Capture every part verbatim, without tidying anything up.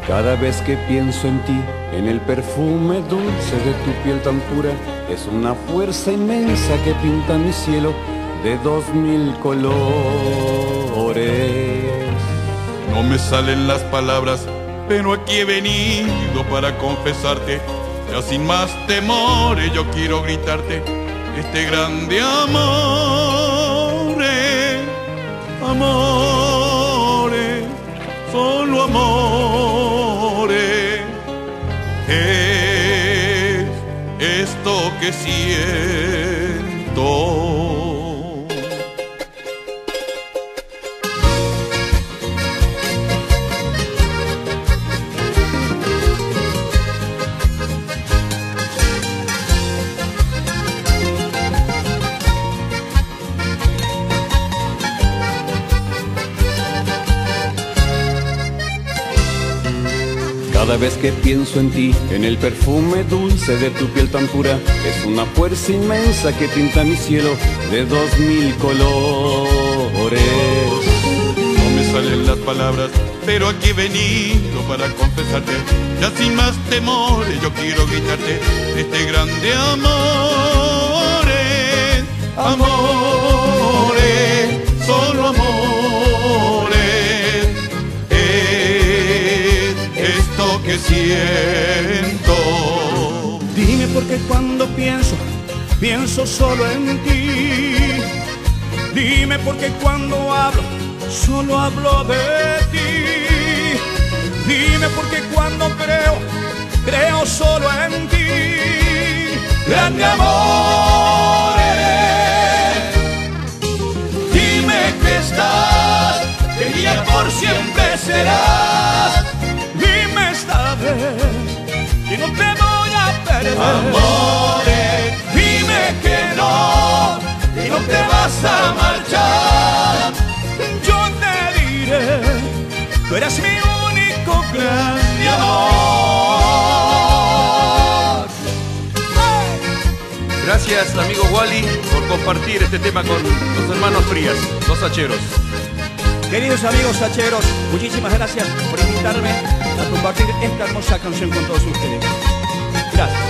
Cada vez que pienso en ti, en el perfume dulce de tu piel tan pura, es una fuerza inmensa que pinta mi cielo de dos mil colores. No me salen las palabras, pero aquí he venido para confesarte. Ya sin más temores yo quiero gritarte este grande amor, amores, solo amores, es esto que siento. Cada vez que pienso en ti, en el perfume dulce de tu piel tan pura, es una fuerza inmensa que pinta mi cielo de dos mil colores. No me salen las palabras, pero aquí he venido para confesarte. Ya sin más temores yo quiero gritarte este grande amores, amores, solo amores. Que siento. Dime por qué cuando pienso, pienso solo en ti. Dime por qué cuando hablo, solo hablo de ti. Dime por qué cuando creo, creo solo en ti. Grande amores, dime que estás, que mía por siempre serás. Dime esta vez que no te voy a perder. Amores, dime que no, que no te vas a marchar. Yo te diré, tú eres mi único grande amor. ¡Hey! Gracias, amigo Wally, por compartir este tema con los hermanos Frías, los hacheros. Queridos amigos hacheros, muchísimas gracias por invitarme a compartir esta hermosa canción con todos ustedes. Gracias.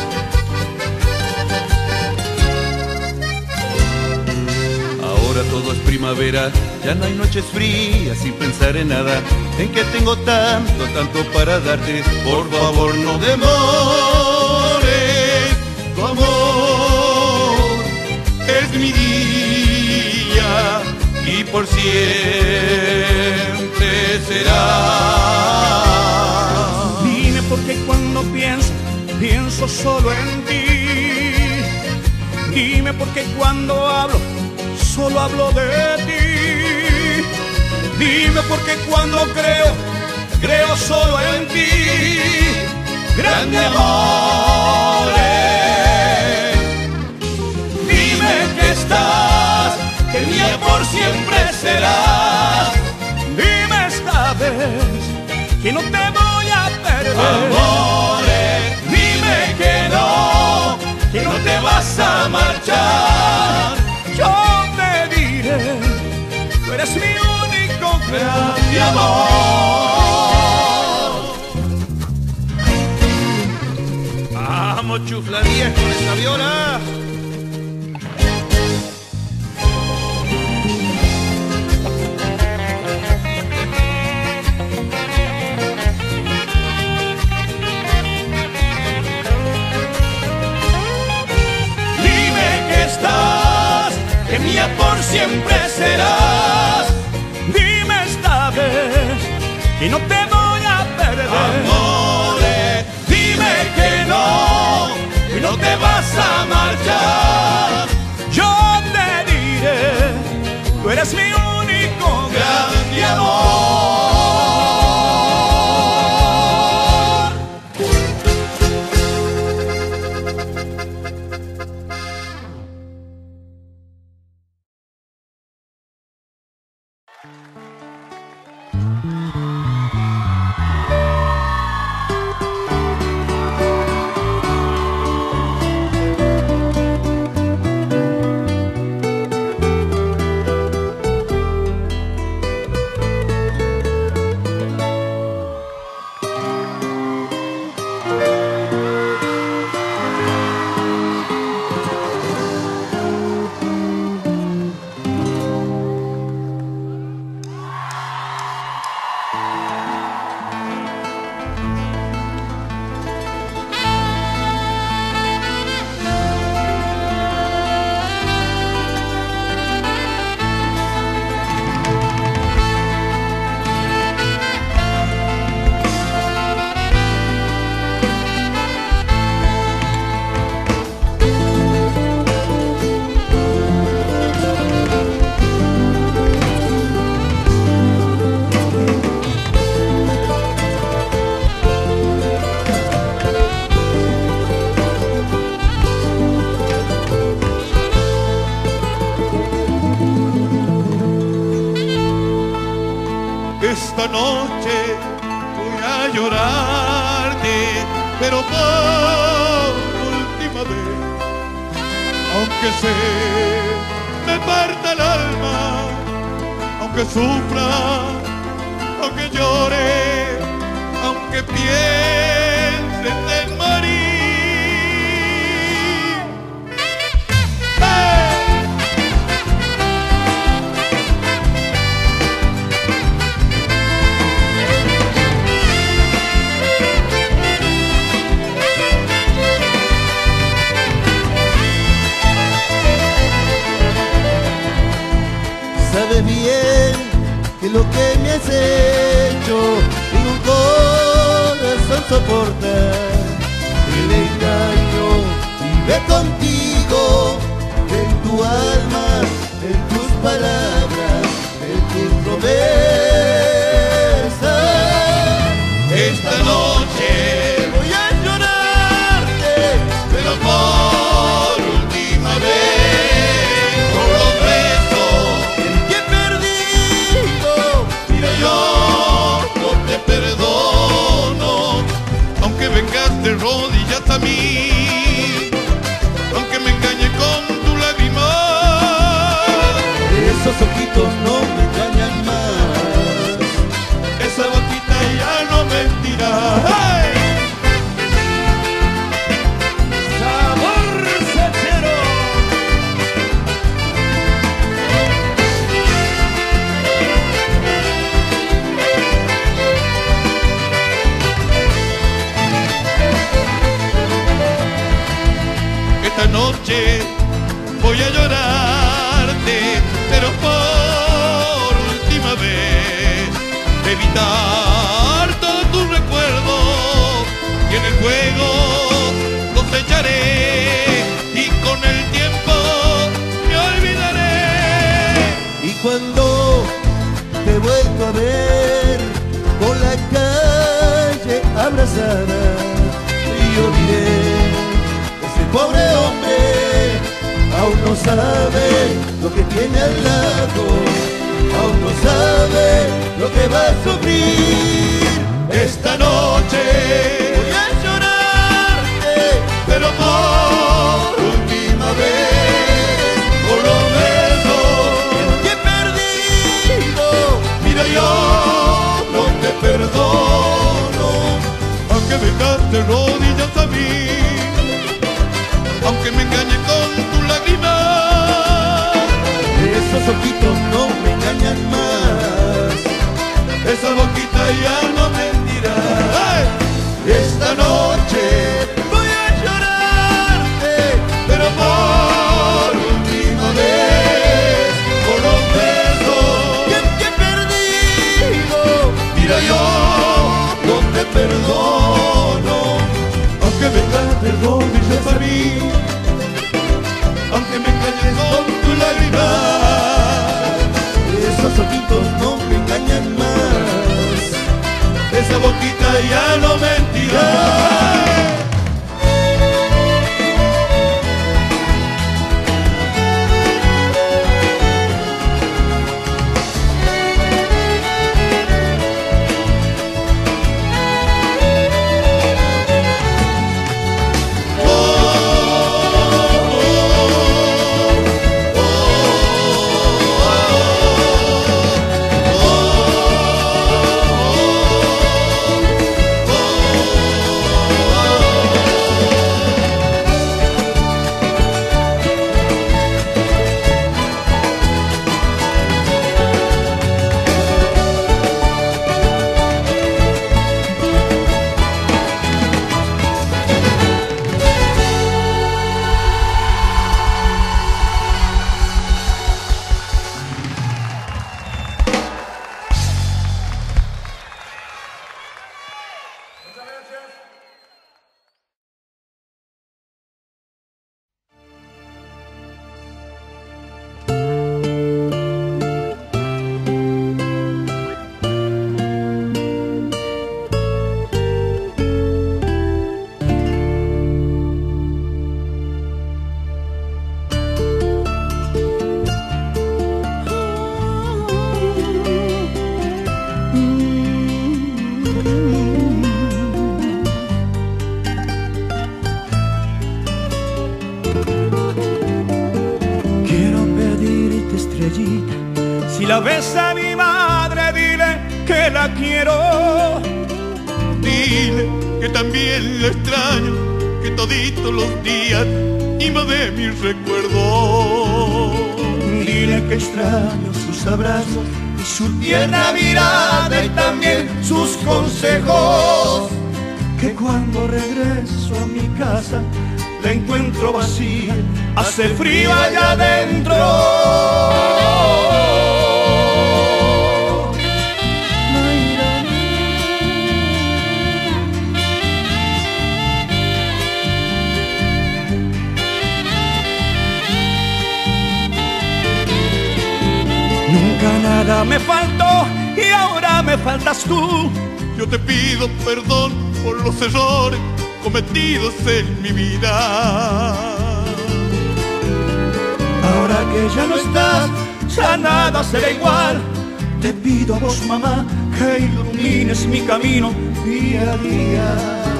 Ahora todo es primavera, ya no hay noches frías sin pensar en nada. En que tengo tanto, tanto para darte. Por favor no demores, tu amor es mi día y por siempre será. Dime por qué cuando pienso, pienso solo en ti. Dime por qué cuando hablo, solo hablo de ti. Dime por qué cuando creo, creo solo en ti. Grande amores, dime que estás, que mía por siempre serás. Dime esta vez que no te voy a perder. amores, Dime que no, que no te vas a marchar. Yo te diré, tú eres mi único grande amor. Vamos, chufla diez con esa viola. Que mía por siempre serás. Dime esta vez que no te voy a perder. amores, Dime que no, que no te vas a marchar. Yo te diré, tú eres mi único grande amor. Esta noche voy a llorarte, pero por última vez, aunque se me parta el alma, aunque sufra, aunque llore, aunque pienses en morir. Sabes bien que lo que me has hecho ningún corazón soporta. El engaño vive contigo, en tu alma, en tus palabras, en tus promesas. Esta noche voy a llorarte, pero por última vez, por los besos que he perdido. mira, yo no te perdono, aunque vengas de rodillas a mí, aunque me engañes con tu lágrima. Esos ojitos no me engañan más, Esa boquita ya no mentirá. ¡Hey! Sabor sachero. Esta noche voy a llorarte, pero por última vez, evitar todos tus recuerdos, y en el juego los echaré, y con el tiempo me olvidaré. y cuando te vuelvo a ver por la calle abrazada, yo diré, ese pobre hombre aún no sabe lo que tiene al lado, aún no sabe lo que va a sufrir. Esta noche Voy a llorarte, pero por última vez, por los besos que he perdido. mira, yo no te perdono, aunque vengas de rodillas a mí, aunque me engañes con tu lágrima. Esos ojitos no me engañan más, Esa boquita ya no mentirá. ¡Hey! Esta noche voy a llorarte, pero por última vez, por los besos que, que he perdido. mira, yo no te perdono, aunque vengas de rodillas a mí, aunque me engañes con tu lágrima. Esos ojitos no me engañan más, Esa boquita ya no mentirá. la ves a mi madre, dile que la quiero. Dile que también la extraño, que toditos los días invade mis recuerdos. Dile que extraño sus abrazos y su tierna mirada y también sus consejos. Que cuando regreso a mi casa la encuentro vacía, hace frío allá adentro. Nunca nada me faltó y ahora me faltas tú. Yo te pido perdón por los errores cometidos en mi vida. Ahora que ya no estás, ya nada será igual. Te pido a vos, mamá, que ilumines mi camino día a día.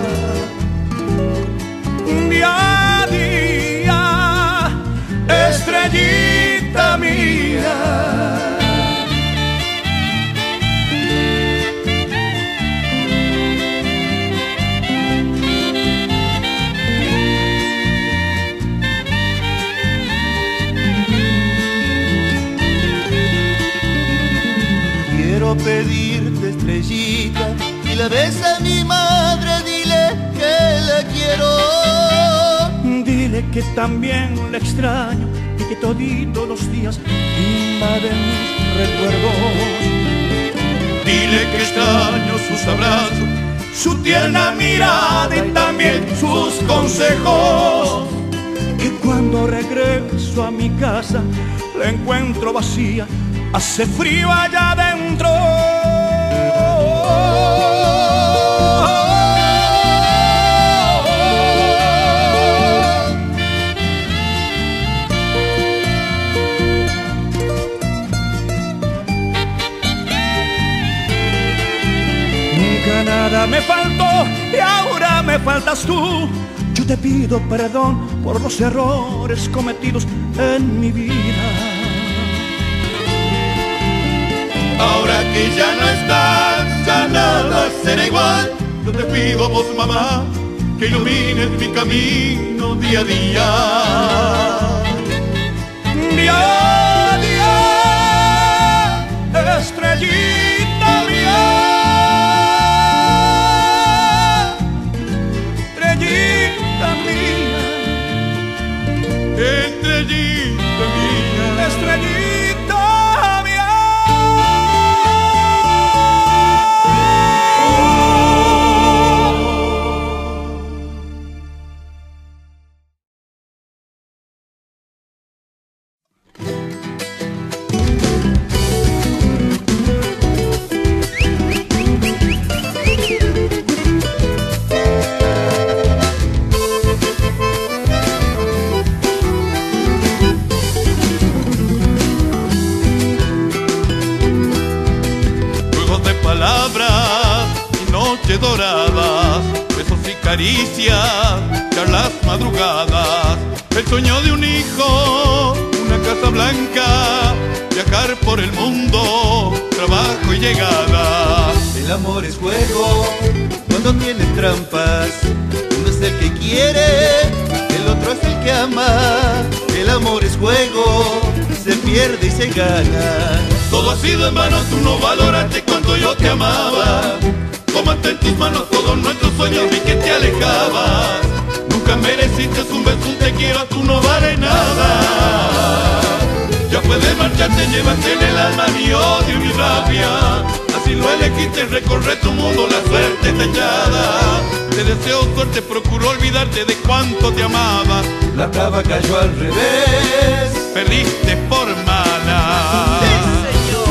Día a día, estrellita mía. Quiero pedirte, estrellita, si la ves a mi madre, dile que la quiero. Dile que también la extraño y que toditos los días invaden mis recuerdos. Dile que extraño sus abrazos, su tierna mirada y también sus consejos. Que cuando regreso a mi casa la encuentro vacía, hace frío allá adentro. Nunca nada me faltó y ahora me faltas tú. Yo te pido perdón por los errores cometidos en mi vida. ahora que ya no estás, ya nada será igual. Yo te pido a vos, mamá, que ilumines mi camino día a día. Día a día, estrellita mía, estrellita mía, estrellita mía, estrellita mía. Doradas, besos y caricias, charlas madrugadas, el sueño de un hijo, una casa blanca, viajar por el mundo, trabajo y llegada. El amor es juego cuando tiene trampas, uno es el que quiere, el otro es el que ama. El amor es juego, se pierde y se gana. Todo ha sido en vano, tú no valoraste cuánto yo te amaba. Tómate en tus manos todos nuestros sueños, vi que te alejabas. Nunca mereciste un beso, un te quiero, tú no vales nada. Ya puedes marcharte, llevaste en el alma mi odio y mi rabia. Así lo elegiste, recorre tu mundo, la suerte está echada. Te deseo suerte, procuro olvidarte de cuánto te amaba. La cava cayó al revés, perdiste por mala. sí, señor.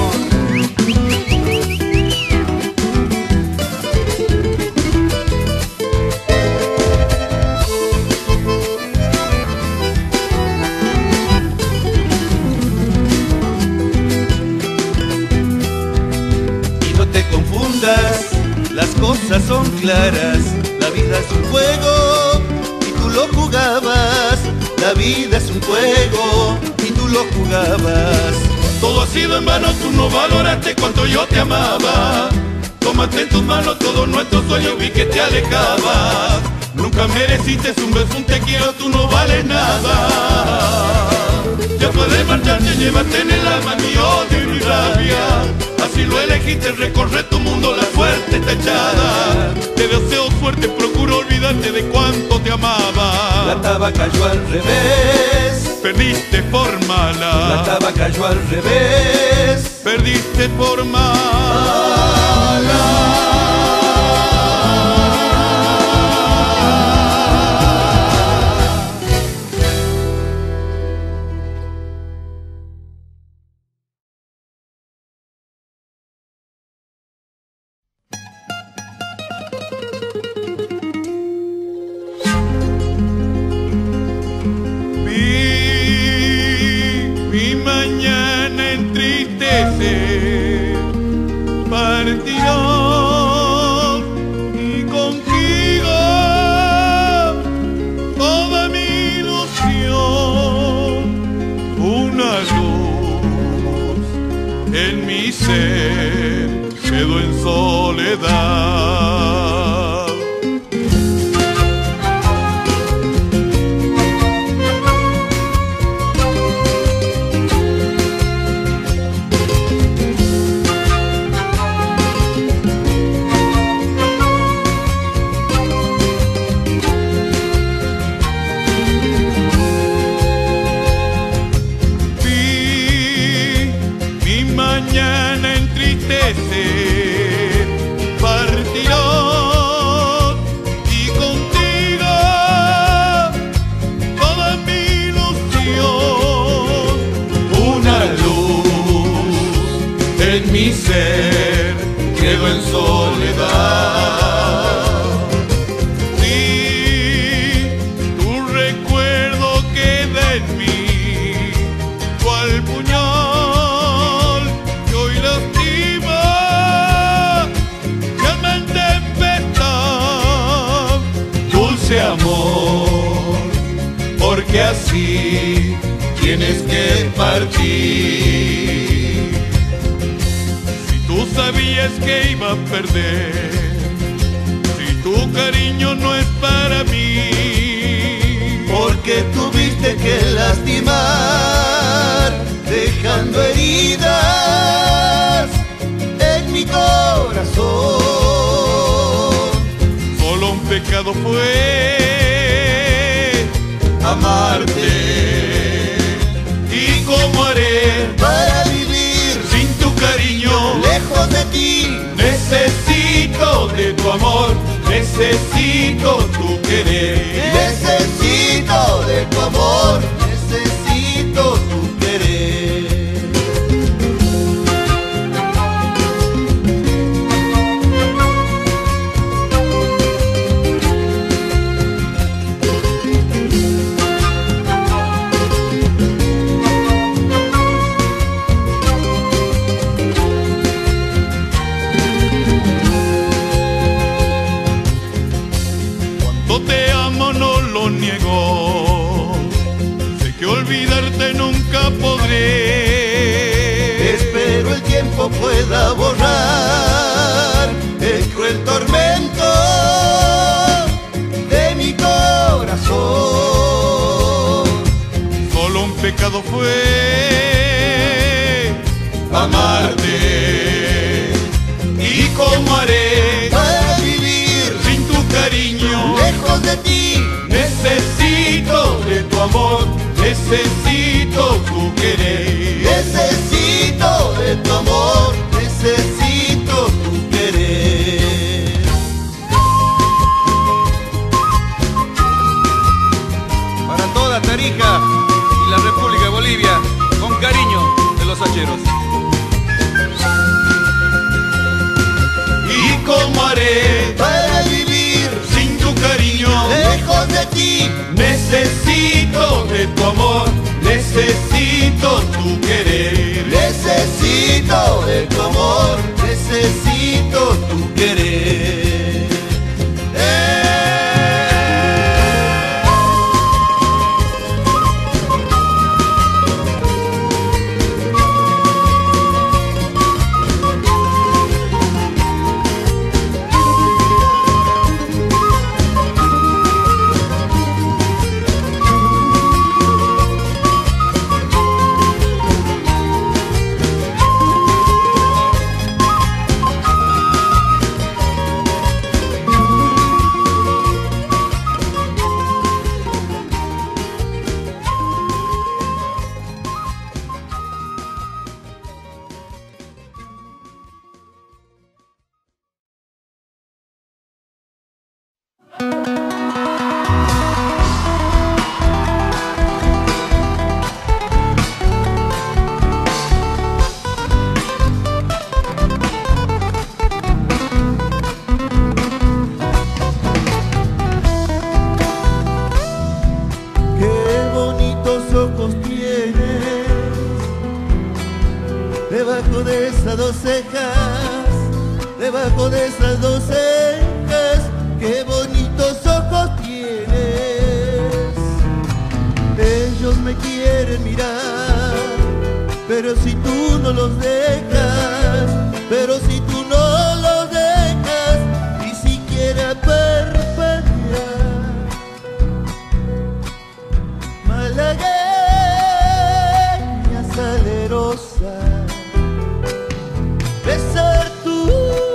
Las cosas son claras, la vida es un juego y tú lo jugabas. La vida es un juego y tú lo jugabas. Todo ha sido en vano, tú no valoraste cuánto yo te amaba. Tómate en tus manos todos nuestros sueños, vi que te alejabas. Nunca mereciste un beso, un te quiero, tú no vales nada. Ya puedes marcharte, llévate en el alma mi odio y mi rabia. Así lo elegiste, recorre tu mundo, la suerte está echada. Te deseo suerte, procuro olvidarte de cuánto te amaba. La taba cayó al revés, Perdiste por mala. la taba cayó al revés, Perdiste por mala. Mi mañana entristece, partirás y contigo toda mi ilusión. Una luz en mi ser quedó en soledad. Mañana entristece, partirás y contigo toda mi ilusión. Una luz en mi ser quedó en soledad. Sí, tu recuerdo queda en mí, cual puñal que hoy lastima mi alma en tempestad. Dulce amor, porque así tienes que partir. Si tú sabías que iba a perder, si tu cariño no es para mí, porque tuviste que lastimar, dejando heridas en mi corazón. Solo un pecado fue amarte. ¿Y cómo haré Para vivir sin tu cariño? lejos de ti, Necesito de tu amor, necesito tu querer. necesito de tu amor, necesito tu querer. Cuánto te amo no lo niego, sé que olvidarte nunca podré. Espero el tiempo pueda borrar el cruel tormento de mi corazón. Solo un pecado fue amarte. ¿Y cómo haré Para vivir sin tu cariño? lejos de ti, Necesito de tu amor, necesito tu querer. necesito de tu amor, necesito tu querer. Para toda Tarija y la República de Bolivia, con cariño de los hacheros. ¿Y cómo haré Para vivir sin tu cariño? lejos de ti, Necesito de tu amor, necesito tu querer. necesito de tu amor, necesito tu querer. Eh. cejas, debajo de esas dos cejas, qué bonitos ojos tienes. Ellos me quieren mirar, pero si tú no los dejas, pero si tú no los dejas, ni siquiera parpadear. Malagueña salerosa, besar tus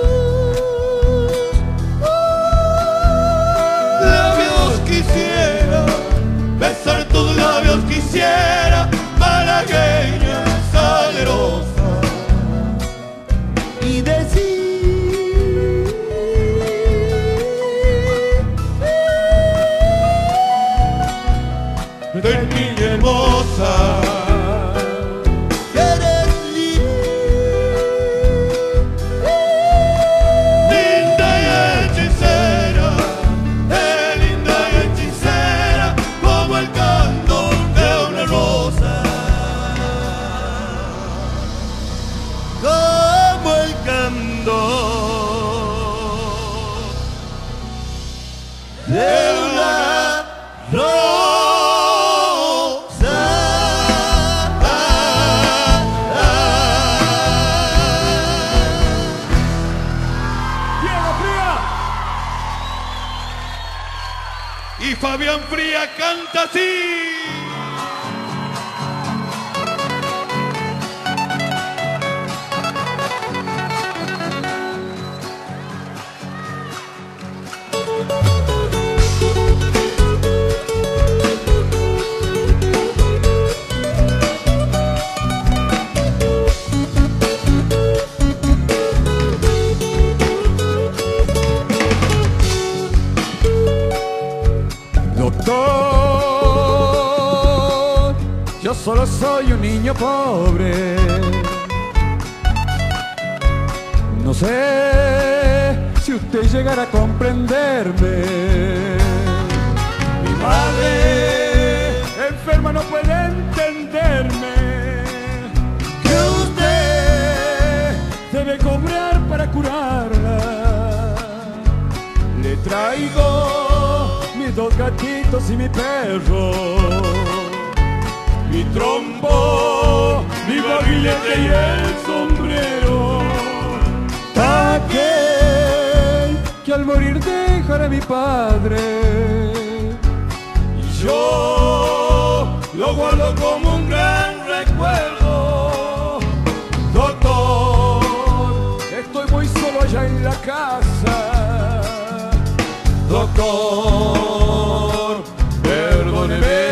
labios quisiera, besar tus labios quisiera, malagueña salerosa, y decir de niña hermosa, que eres linda y hechicera, eh, linda y hechicera, como el canto de una rosa, como el canto de una rosa. Y Fabián Fría canta así. Doctor, yo solo soy un niño pobre. No sé si usted llegará a comprenderme. Mi madre enferma no puede entenderme. Que usted debe cobrar para curarla. Le traigo mis dos gatitos y mi perro, mi trompo, mi barrilete y el sombrero. Aquel que al morir dejará a mi padre, y yo lo guardo como un gran recuerdo. Doctor, estoy muy solo allá en la casa. Doctor, perdóneme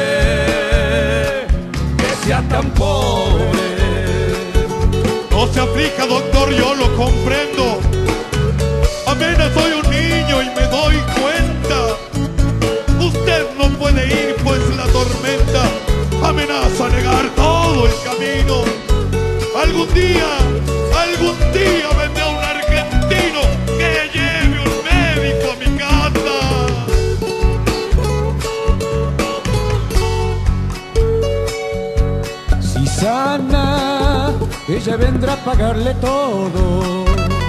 que sea tan pobre. No se aflija, doctor, yo lo comprendo. Apenas soy un niño y me doy cuenta. Usted no puede ir, pues la tormenta amenaza negar todo el camino. Algún día, algún día vendrá un argentino que lleve un médico a mi casa. Si sana, ella vendrá a pagarle todo.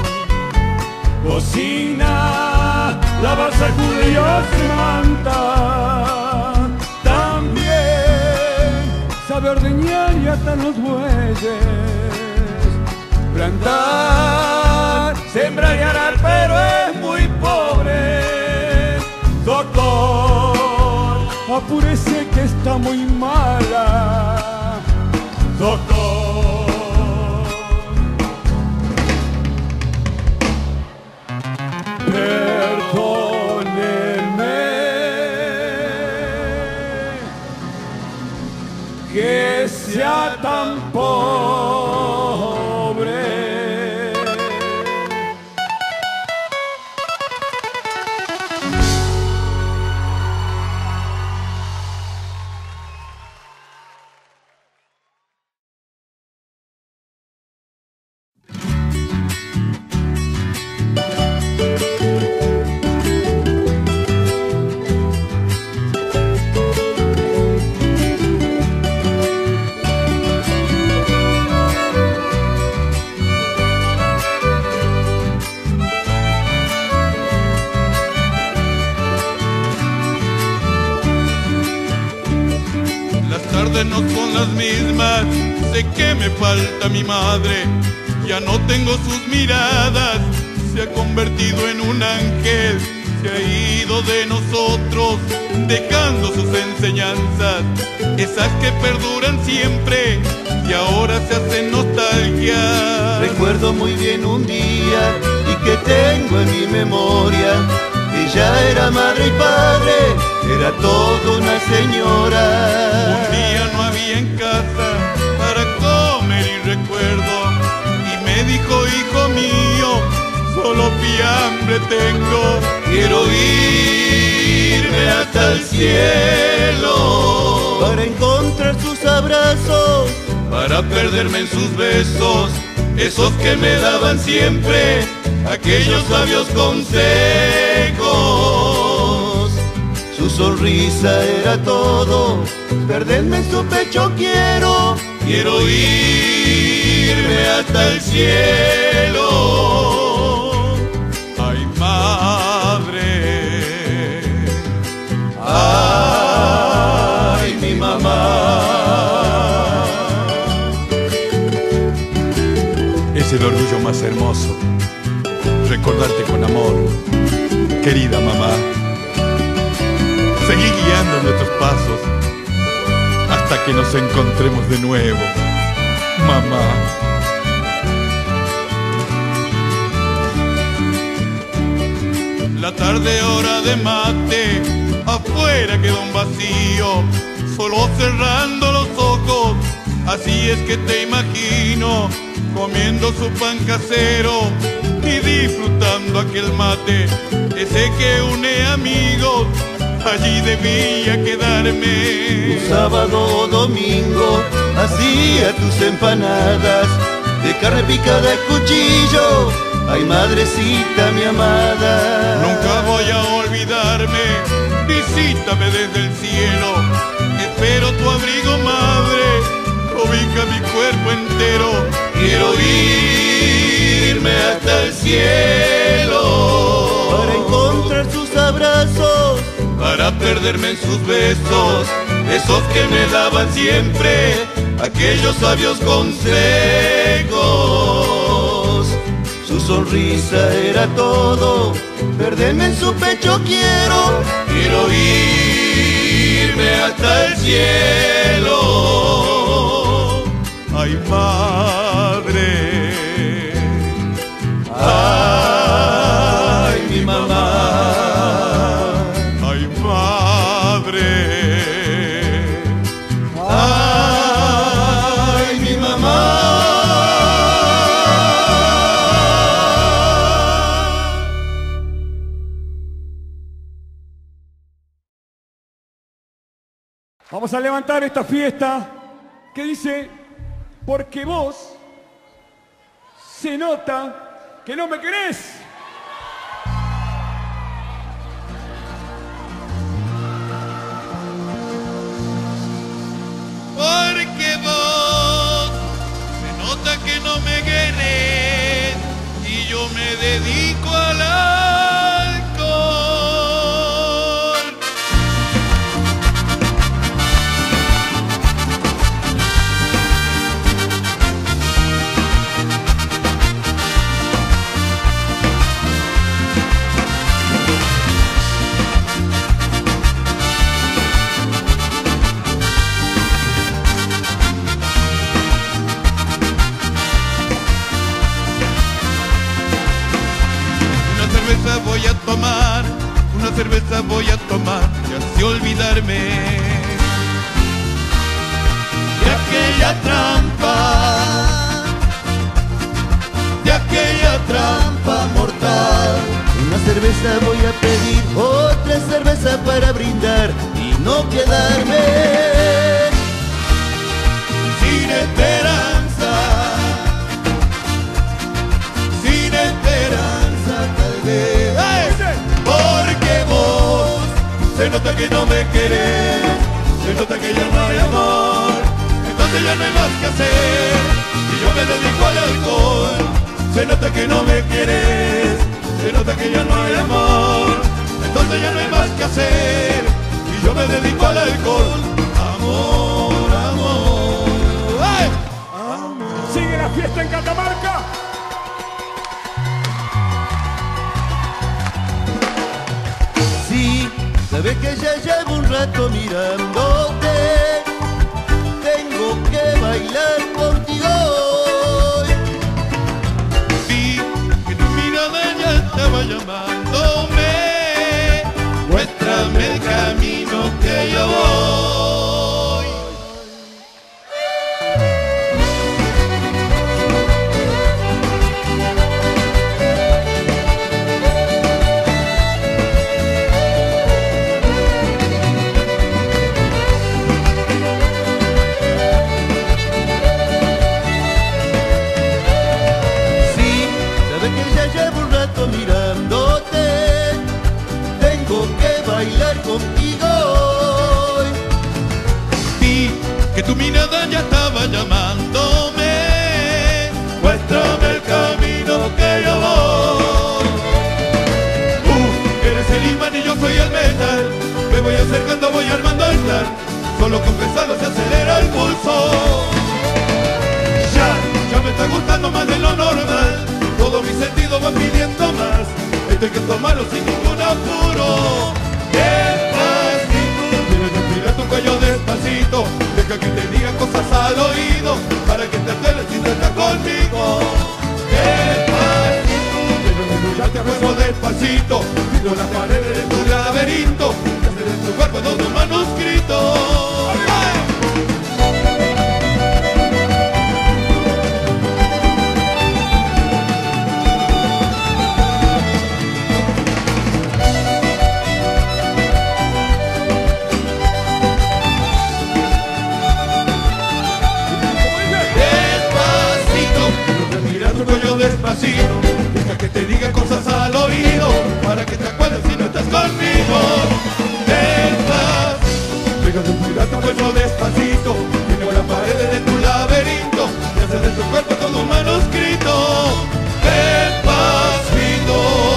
Cocina, lava, sacude y hace manta. También sabe ordeñar y atar los bueyes. Plantar, sembrar y arar, pero es muy pobre. Doctor, apúrese que está muy mala. Doctor, perdónenme que sea tan pobre. cosas no son las mismas. Sé que me falta mi madre, ya no tengo sus miradas. Se ha convertido en un ángel, se ha ido de nosotros, dejando sus enseñanzas, esas que perduran siempre y ahora se hacen nostalgia. Recuerdo muy bien un día y que tengo en mi memoria. Ella era madre y padre, era toda una señora. Un día no había en casa para comer y recuerdo, y me dijo: hijo mío, solo fiambre tengo. Quiero irme hasta el cielo para encontrar sus abrazos, para perderme en sus besos, esos que me daban siempre aquellos sabios consejos. Su sonrisa era todo, perderme en su pecho quiero. Quiero irme hasta el cielo. Ay, madre, ay, mi mamá. Es el orgullo más hermoso, recordarte con amor, querida mamá. Seguí guiando nuestros pasos hasta que nos encontremos de nuevo, mamá. La tarde hora de mate, afuera quedó un vacío, solo cerrando los ojos, así es que te imagino, comiendo su pan casero y disfrutando aquel mate, ese que une amigos, allí debía quedarme. Un sábado o domingo hacía tus empanadas de carne picada a cuchillo. Ay, madrecita mi amada, nunca voy a olvidarme, visítame desde el cielo, espero tu abrigo, madre, cobija mi cuerpo entero. Quiero irme hasta el cielo para encontrar sus abrazos, para perderme en sus besos, esos que me daban siempre aquellos sabios consejos. Su sonrisa era todo, perderme en su pecho quiero. Quiero irme hasta el cielo. Ay, madre, ay, mi mamá. Ay, madre, ay, mi mamá. Vamos a levantar esta fiesta que dice: porque vos se nota que no me querés. Porque vos se nota que no me querés y yo me dedico al alcohol. Voy a tomar, una cerveza voy a tomar y así olvidarme de aquella trampa, de aquella trampa mortal. Una cerveza voy a pedir, otra cerveza para brindar y no quedarme sin esperanza, sin esperanza tal vez. Porque vos se nota que no me querés, se nota que ya no hay amor, entonces ya no hay más que hacer y yo me dedico al alcohol. Se nota que no me querés, se nota que ya no hay amor, entonces ya no hay más que hacer y yo me dedico al alcohol. Amor, amor. fiesta en Catamarca. Sí, sabes que ya llevo un rato mirándote. Tengo que bailar contigo hoy. Vi que tu mirada ya estaba llamándome. Muéstrame el camino que yo voy. Sí, sabes que ya llevo un rato mirándote. Tengo que bailar contigo hoy. Vi que tu mirada ya estaba llamándome. Muéstrame el camino que yo voy. Tú eres el imán y yo soy el metal. Me voy acercando, voy armando el plan. Solo con pensarlo se acelera el pulso. Ya, ya me está gustando más de lo normal. Todos mis sentidos van pidiendo más. Esto hay que tomarlo sin ningún apuro. Despacito, quiero respirar tu cuello despacito. Deja que te diga cosas al oído para que te enteres si tú estás conmigo. Despacito, quiero desnudarte a fuego despacito. Pido las paredes de tu laberinto y hacer en tu cuerpo todo un manuscrito. ¡Ay! Despacito, deja que te diga cosas al oído para que te acuerdes si no estás conmigo. Despacito, deja de cuidar tu cuerpo despacito. Tiene las paredes de tu laberinto y hacer de tu cuerpo todo un manuscrito. Despacito.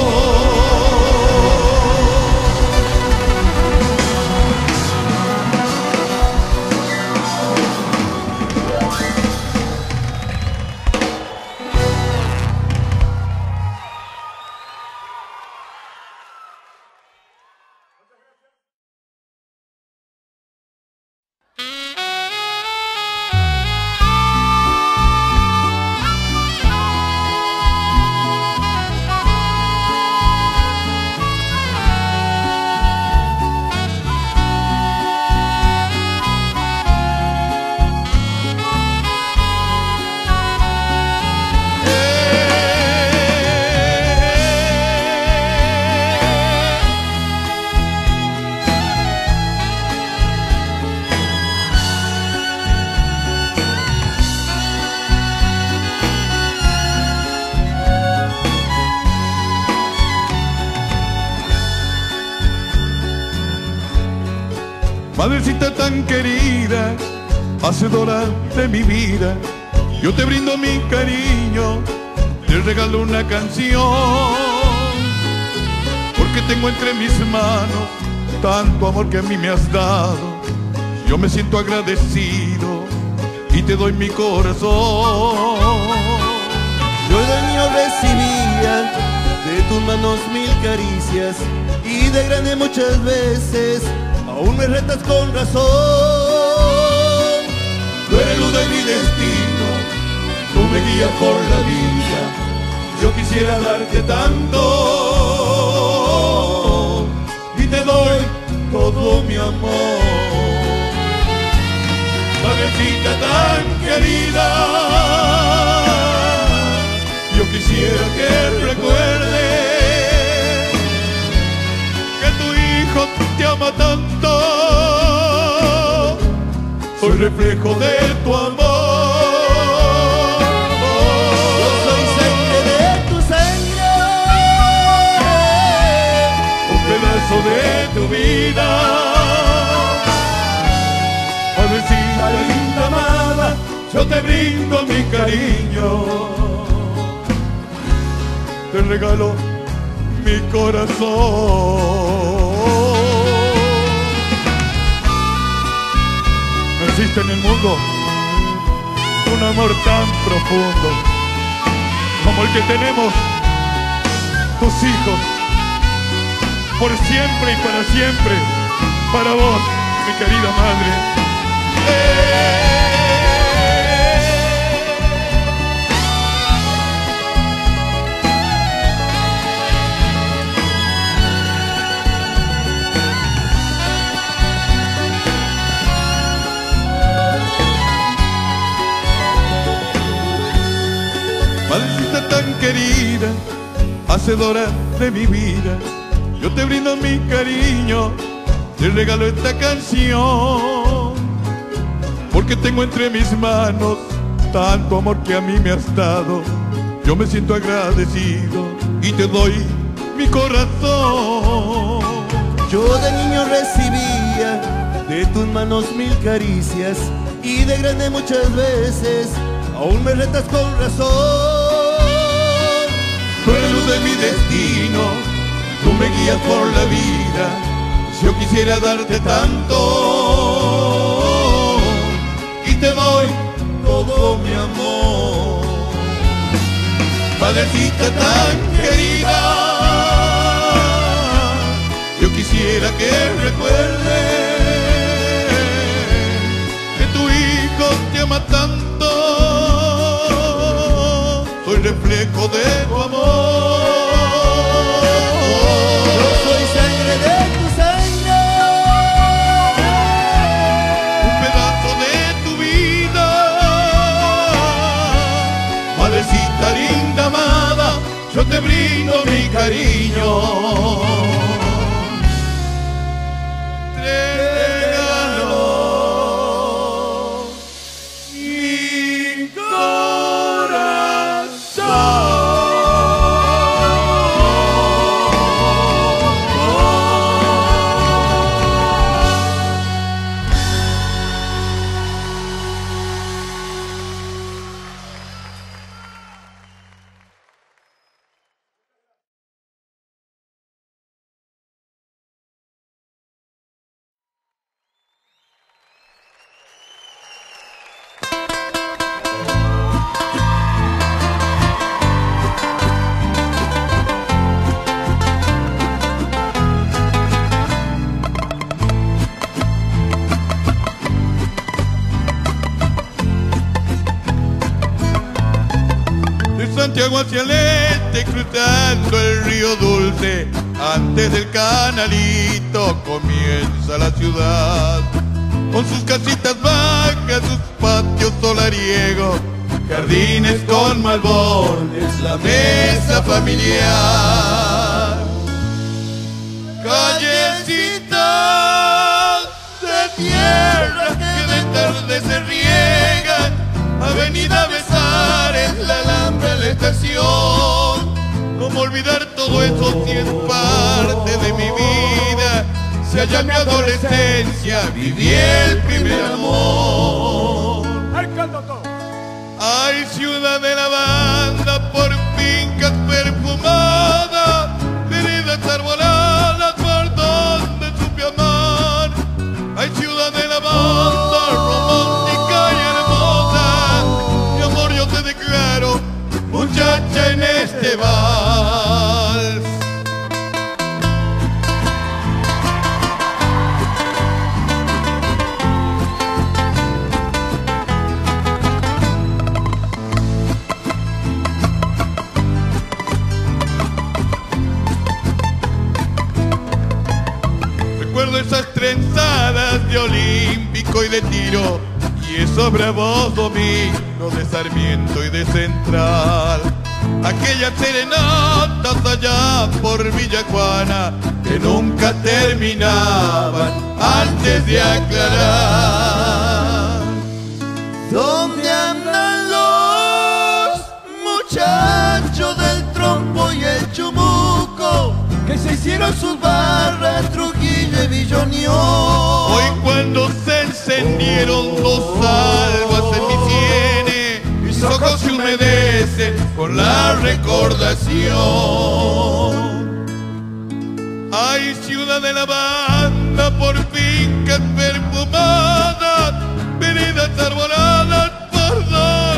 Madrecita tan querida, hacedora de mi vida, yo te brindo mi cariño, te regalo una canción, porque tengo entre mis manos tanto amor que a mí me has dado. Yo me siento agradecido y te doy mi corazón. Yo de niño recibía de tus manos mil caricias y de grande muchas veces aún me retas con razón. Tú eres luz de mi destino, tú me guías por la vida. Yo quisiera darte tanto y te doy todo mi amor. Madrecita tan querida, yo quisiera que recuerdes que tu hijo te ama tanto. Soy reflejo de tu amor. Yo soy sangre de tu sangre, Un pedazo de tu vida. Madrecita linda amada, yo te brindo mi cariño. Te regalo mi corazón. Naciste en el mundo un amor tan profundo como el que tenemos tus hijos, por siempre y para siempre, para vos, mi querida madre. ¡Eh! Madrecita tan querida, hacedora de mi vida, yo te brindo mi cariño, te regalo esta canción, porque tengo entre mis manos tanto amor que a mí me has dado. Yo me siento agradecido y te doy mi corazón. Yo de niño recibía de tus manos mil caricias, y de grande muchas veces aún me retas con razón. Tú eres luz de mi destino, tú me guías por la vida. Si yo quisiera darte tanto, y te doy todo mi amor. Madrecita tan querida, yo quisiera que recuerdes que tu hijo te ama tanto. Soy reflejo de tu amor. Yo soy sangre de tu sangre, un pedazo de tu vida. Madrecita linda amada, yo te brindo mi cariño. Te regalo mi Santiago hacia el este, cruzando el río Dulce, antes del canalito comienza la ciudad, con sus casitas bajas, sus patios solariegos, jardines con malbones, la mesa familiar. Callecitas de tierra que de tarde se riegan, Avenida Besares, la Alhambra, la estación. ¿Cómo olvidar todo eso si es parte de mi vida? Si allá en mi adolescencia viví el primer amor. Ay, ciudad de lavanda, por fincas perfumadas, veredas arboladas por donde supe amar. Ay, ciudad de lavanda, romántica y hermosa, mi amor yo te declaro muchacha en este vals. Recuerdo esas trenzadas de Olímpico y de Tiro, y esos bravos domingos de Sarmiento y de Central. Aquellas serenatas allá por Villa Juana que nunca terminaban antes de aclarar. ¿Dónde andan los muchachos del Trompo y el Chumuco, que se hicieron sus barras Trujillo y Villonión? Hoy cuando se encendieron dos albas en mis sienes, mis ojos se humedecen con la recordación. Ay, ciudad de lavanda, por fincas perfumadas, veredas arboladas por donde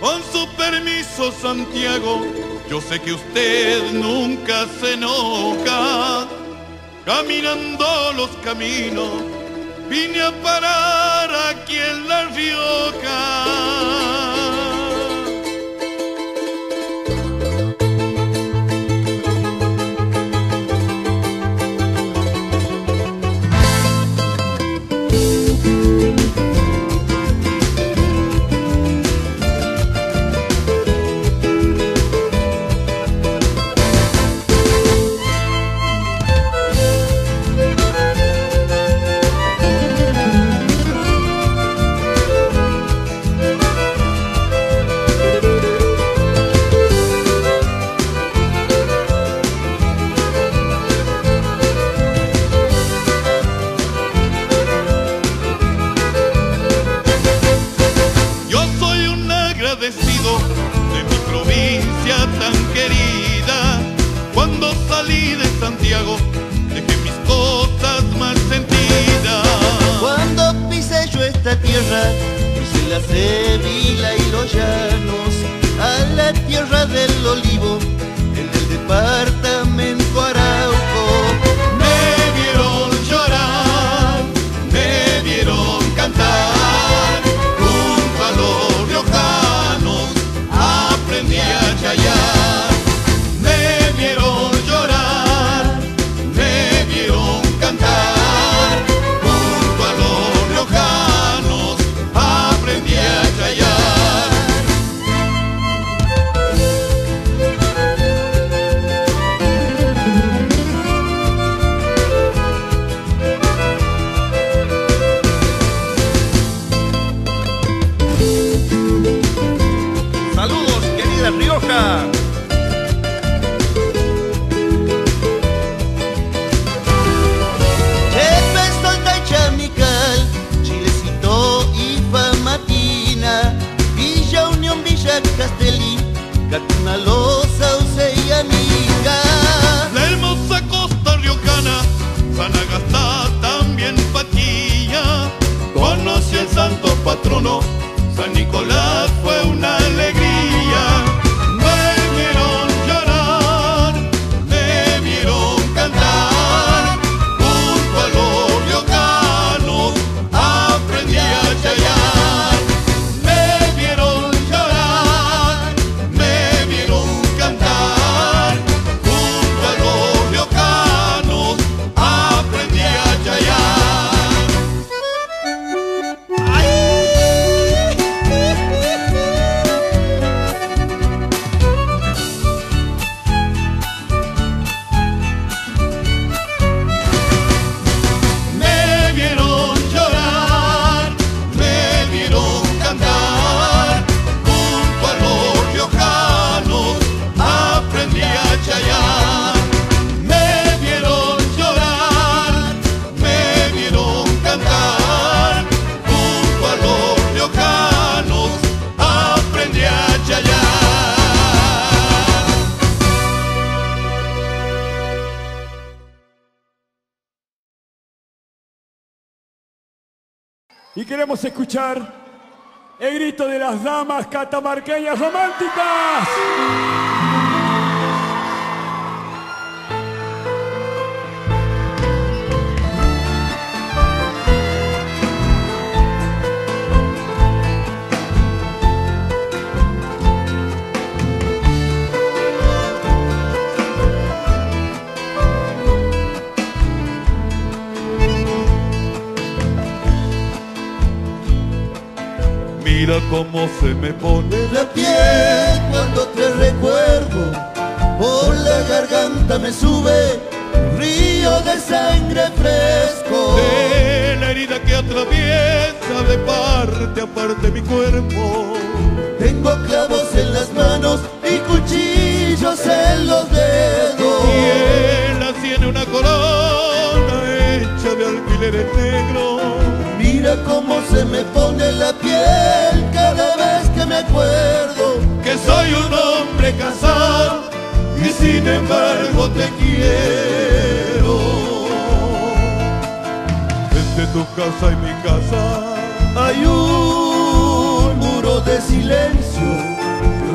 Con su permiso, Santiago, yo sé que usted nunca se enoja. Caminando los caminos, vine a parar aquí en La Rioja. De mi provincia tan querida, cuando salí de Santiago dejé mis cosas más sentidas. Cuando pisé yo esta tierra, crucé la Sevilla y los llanos, a la tierra del olivo, en el departamento Arauco. Me vieron llorar, me vieron cantar, junto a los riojanos aprendí a chayar. Me vieron llorar, me vieron cantar, junto a los riojanos aprendí a chayar. Saludos, querida Rioja. Chepe, Solta y Chamical, Chilecito y Famatina, Villa Unión, Villa Castellí, Catuna, Los Sauce y Amiga. La hermosa costa riojana, Sanagasta, también Paquilla. Conocí el santo patrono, San Nicolás fue una alegría. Me vieron llorar, me vieron cantar, junto a los riojanos aprendí a chayar. Me vieron llorar, me vieron cantar, junto a los riojanos aprendí a chayar. Me vieron llorar, me vieron cantar, junto a los riojanos aprendí a chayar. Me vieron llorar, me vieron cantar, junto a los riojanos aprendí a chayar. Y queremos escuchar el grito de las damas catamarqueñas románticas. Mira cómo se me pone La piel cuando te recuerdo, por la garganta me sube un río de sangre fresco. de la herida que atraviesa de parte a parte mi cuerpo. Tengo clavos en las manos y cuchillos en los dedos. Y él tiene una corona hecha de alfileres negros. Mira cómo se me pone la piel cada vez que me acuerdo Que soy un hombre casado y sin embargo te quiero. Entre tu casa y mi casa hay un muro de silencio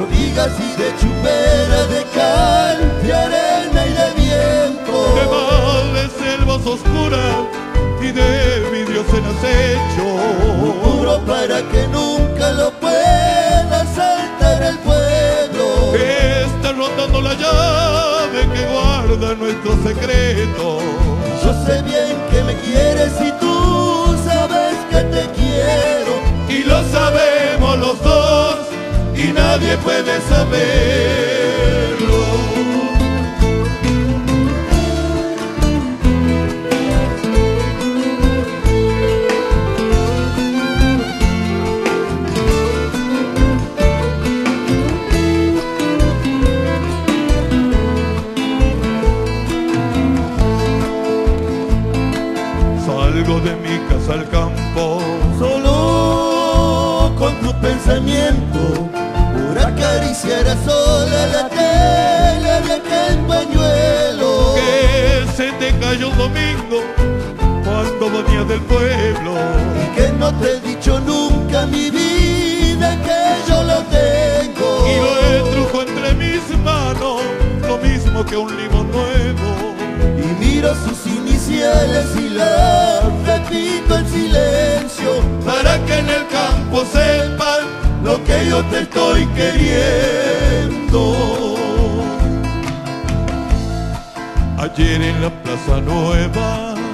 lo digas y de chupera, de cal, de arena y de viento, de mar, de selvas oscuras y de vidrios en acecho. juro para que nunca lo pueda saltar el pueblo. Está rotando la llave que guarda nuestro secreto. Yo sé bien que me quieres y tú sabes que te quiero, Y lo sabemos los dos y nadie puede saberlo. Salgo de mi casa al campo, solo con tu pensamiento, por acariciar a sola la tela de aquel pañuelo que se te cayó un domingo cuando venía del pueblo. y que no te he dicho nunca, mi vida, que yo lo tengo. Y lo entrujo entre mis manos, lo mismo que un limón nuevo. Y miro sus iniciales y las repito en silencio, Para que en el campo sepan lo que yo te estoy queriendo. ayer en la Plaza Nueva.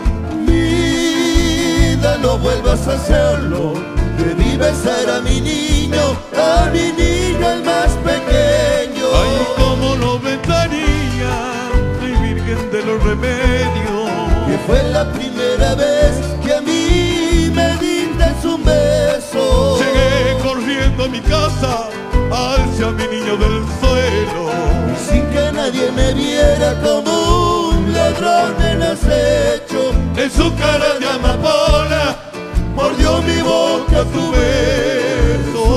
Vida, no vuelvas a hacerlo. Debí besar a mi niño, a mi niño el más pequeño. Ay, cómo lo besaría, ay, Virgen de los Remedios. Que fue la primera vez que a mí me diste un beso. Llegué corriendo a mi casa, alce a mi niño del suelo. Sin que nadie me viera como un ladrón en acecho. En su cara de amapola mordió mi boca tu beso.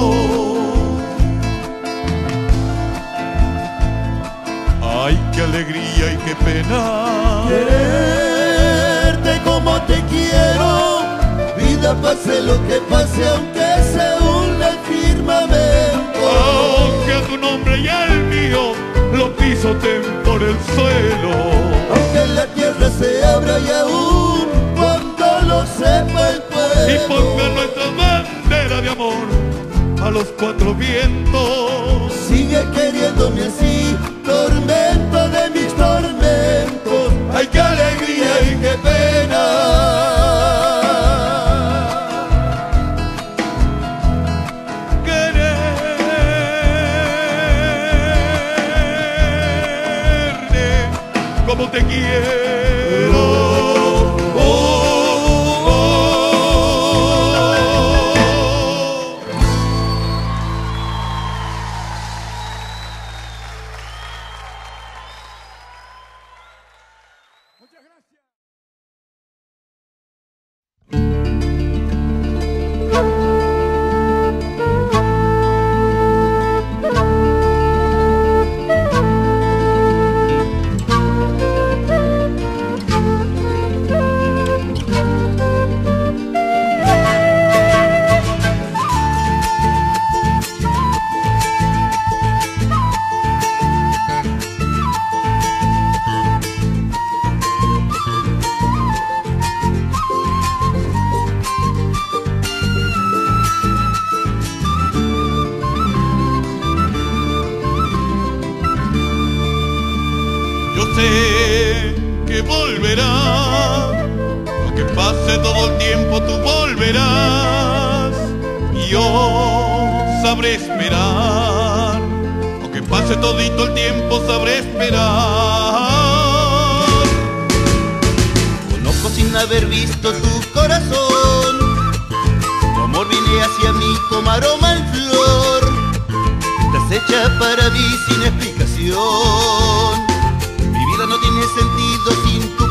Ay, qué alegría y qué pena Quererte como te quiero, vida, pase lo que pase, aunque se hunda el firmamento. aunque a tu nombre y al mío lo pisoteen por el suelo. Aunque la tierra se abra y aún cuando lo sepa el pueblo. Y ponga nuestra bandera de amor a los cuatro vientos. Sigue queriéndome así, tormento de mis tormentos. Ay, qué alegría y qué pena. Quererte como te quiero. Oh, oh, oh. Muchas gracias. Yo sé que volverás, aunque pase todo el tiempo tú volverás. Y yo sabré esperar, aunque pase todito el tiempo sabré esperar. Conozco sin haber visto tu corazón, tu amor viene hacia mí como aroma en flor. Estás hecha para mí sin explicación, mi vida no tiene sentido sin tu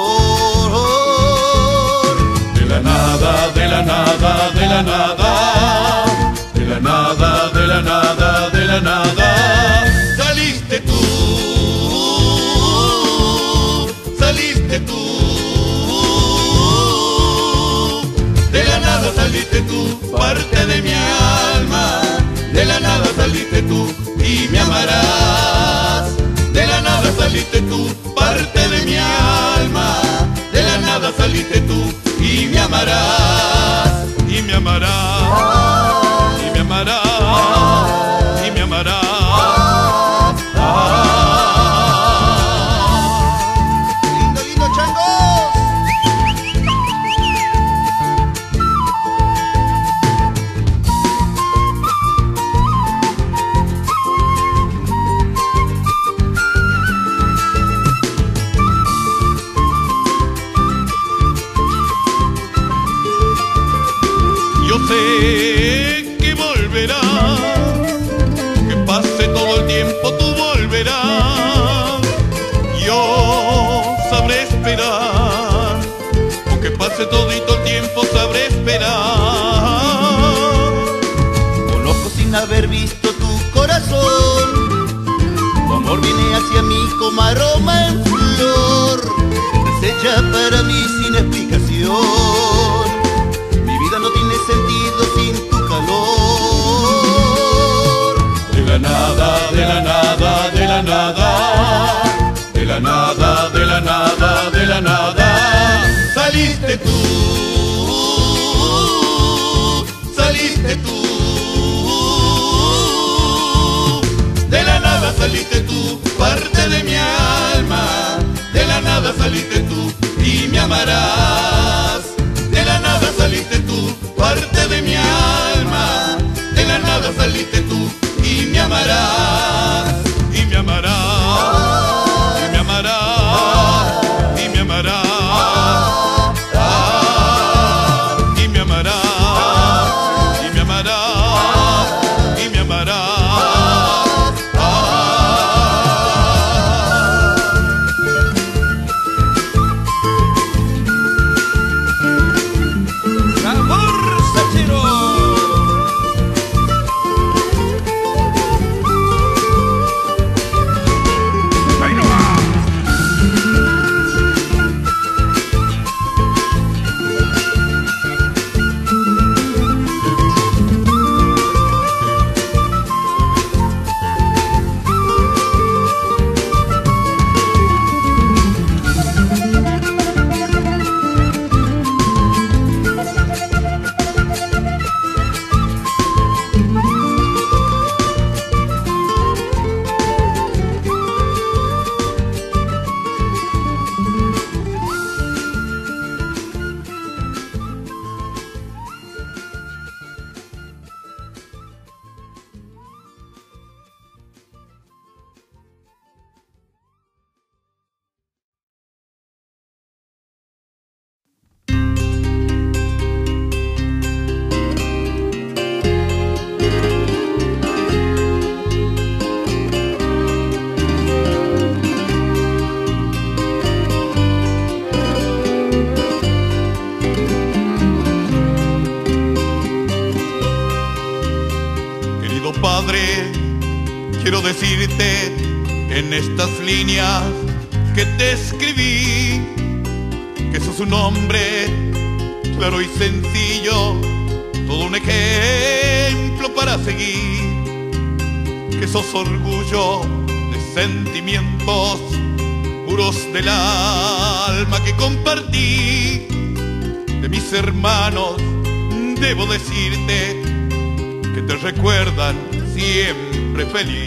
calor. De la nada, de la nada, de la nada, de la nada, de la nada, de la nada, saliste tú, saliste tú, de la nada saliste tú, parte de mi alma, de la nada saliste tú, sé que volverás, que pase todo el tiempo tú volverás. Yo sabré esperar, aunque pase todito el tiempo sabré esperar. Conozco sin haber visto tu corazón, tu amor viene hacia mí como aroma en flor, se desecha para mí sin explicación. Mi vida no tiene sentido sin tu calor. De la nada, de la nada, de la nada, de la nada, de la nada, de la nada, saliste tú, saliste tú. De la nada saliste tú, parte de mi alma. De la nada saliste tú y me amarás. De la nada saliste tú, parte de mi alma. De la nada saliste tú y me amarás. Y me amarás, y me amarás, y me amarás, ah, y me amarás, y me amarás, y me amarás. Quiero decirte en estas líneas que te escribí que sos un hombre claro y sencillo, todo un ejemplo para seguir, que sos orgullo de sentimientos puros del alma que compartí. De mis hermanos debo decirte que te recuerdan siempre feliz.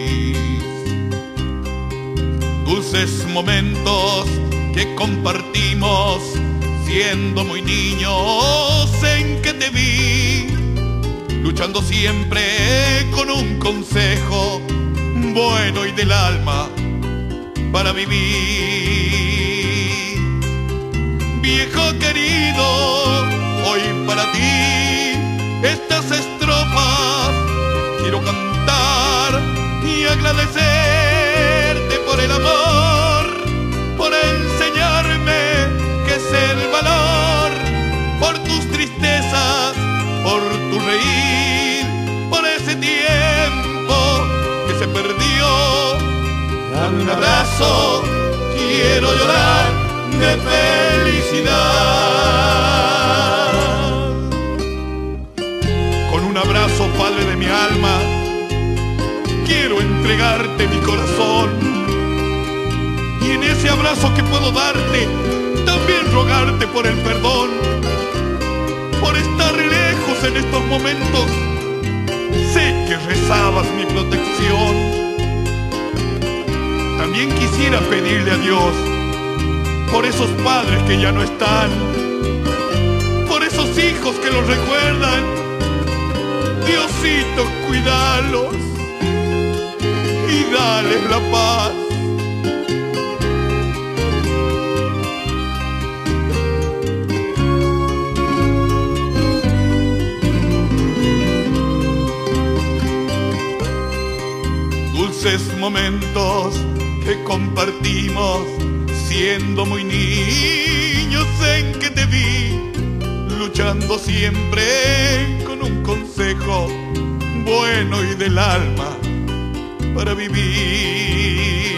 Dulces momentos que compartimos siendo muy niños en que te vi, luchando siempre con un consejo bueno y del alma para vivir. Viejo querido, hoy para ti estas estrofas quiero cantar y agradecerte por el amor, por enseñarme qué es el valor, por tus tristezas, por tu reír, por ese tiempo que se perdió. Dame un abrazo, quiero llorar de felicidad. Con un abrazo, Padre de mi alma, quiero entregarte mi corazón, y en ese abrazo que puedo darte, también rogarte por el perdón, por estar lejos en estos momentos. Sé que rezabas mi protección. También quisiera pedirle a Dios por esos padres que ya no están, por esos hijos que los recuerdan. Diosito, cuídalos y dales la paz. momentos que compartimos siendo muy niños en que te vi luchando siempre con un consejo bueno y del alma para vivir.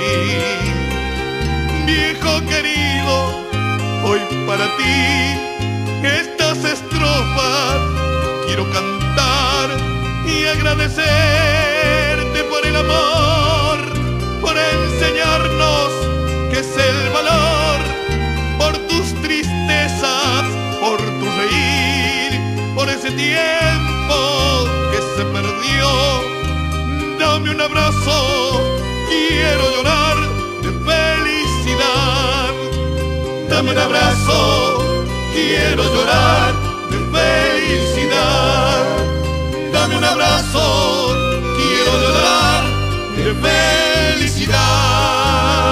Viejo querido, hoy para ti estas estrofas quiero cantar y agradecerte por el amor, por enseñarnos qué es el valor, por tus tristezas, por tu reír, por ese tiempo que se perdió. Dame un abrazo, quiero llorar de felicidad. Dame un abrazo, quiero llorar de felicidad. Dame un abrazo, quiero llorar de felicidad.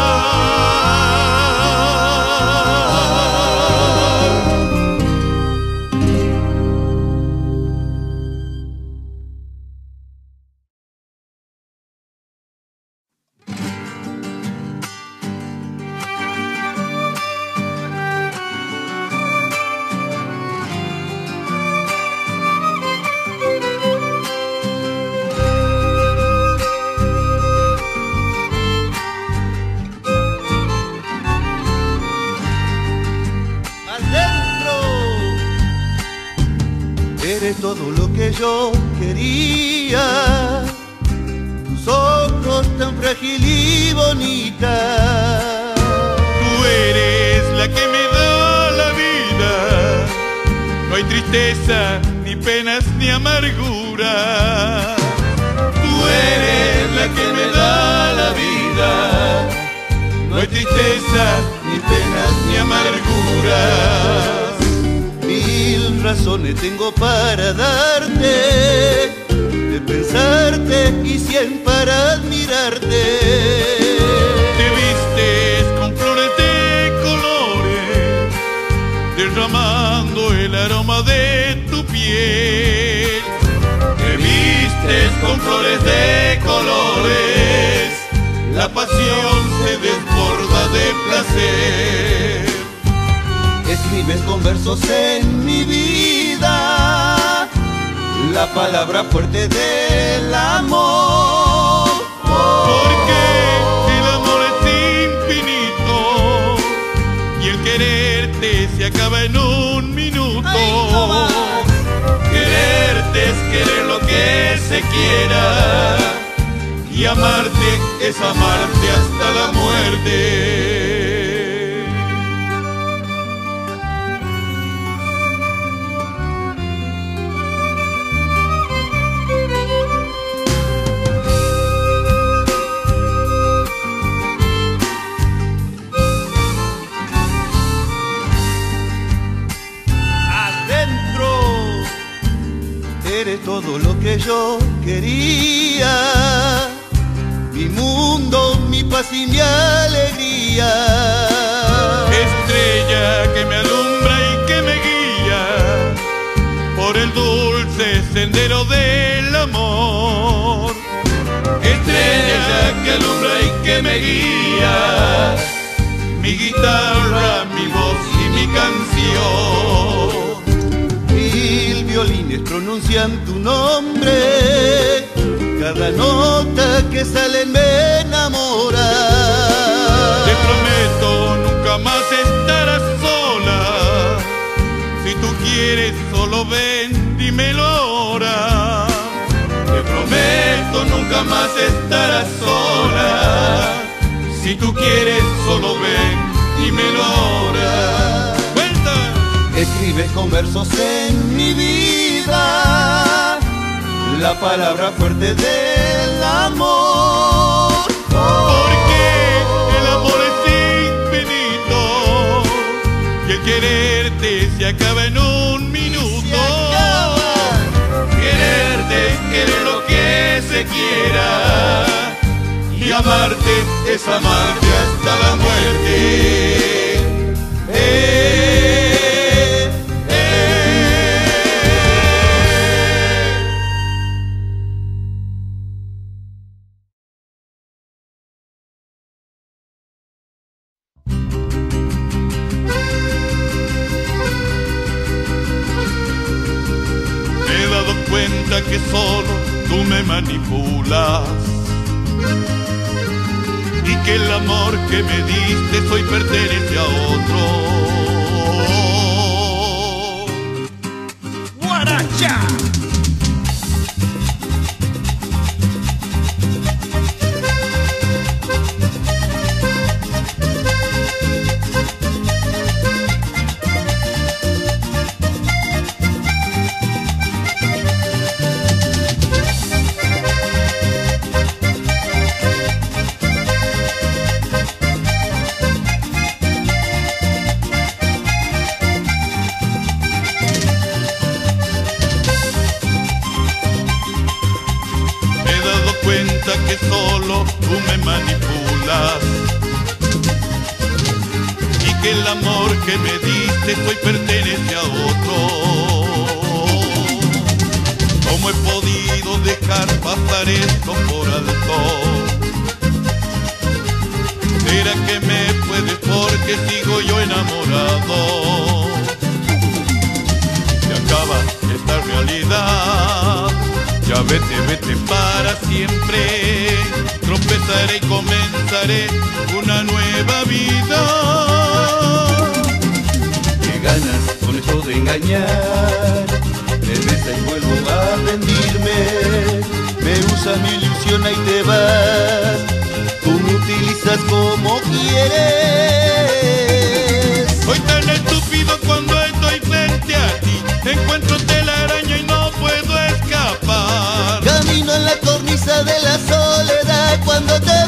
Eres todo lo que yo quería, tus ojos tan frágil y bonita. Tú eres la que me da la vida, no hay tristeza, ni penas, ni amargura. Tú eres la que me da la vida, no hay tristeza, ni penas, ni amargura. Mil razones tengo para darte, de pensarte y cien para admirarte. Te vistes con flores de colores, derramando el aroma de tu piel. Te vistes con flores de colores, la pasión se desborda de placer. Escribes con versos en mi vida, la palabra fuerte del amor. Porque el amor es infinito y el quererte se acaba en un minuto. Ay, no. Quererte es querer lo que se quiera y amarte es amarte hasta la muerte. Eres todo lo que yo quería, mi mundo, mi paz y mi alegría. Estrella que me alumbra y que me guía por el dulce sendero del amor. Estrella que alumbra y que me guía, mi guitarra, mi voz y mi canción. Mil violines pronuncian tu nombre, cada nota que sale me enamora. Te prometo nunca más estarás sola, si tú quieres solo ven, dímelo ahora. Te prometo nunca más estarás sola, si tú quieres solo ven, dímelo ahora. Escribes con versos en mi vida, la palabra fuerte del amor. Porque el amor es infinito y el quererte se acaba en un minuto. Quererte es querer lo que se quiera y amarte es amarte hasta la muerte. Eh, cuenta que solo tú me manipulas y que el amor que me diste hoy pertenece a otro. ¡Guaracha! Que solo tú me manipulas y que el amor que me diste hoy pertenece a otro. ¿Cómo he podido dejar pasar esto por alto? ¿Será que me puedes porque sigo yo enamorado? Se acaba esta realidad. Ya vete, vete para siempre, tropezaré y comenzaré una nueva vida. Qué ganas con esto de engañar, me besa y vuelvo a rendirme. Me usas mi ilusión, ahí te vas, tú me utilizas como quieres. Soy tan estúpido cuando estoy frente a ti, encuentro telaraña y no puedo escapar. Camino en la cornisa de la soledad cuando te